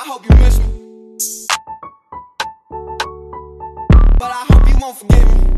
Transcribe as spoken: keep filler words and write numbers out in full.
I hope you miss me, but I hope you won't forget me.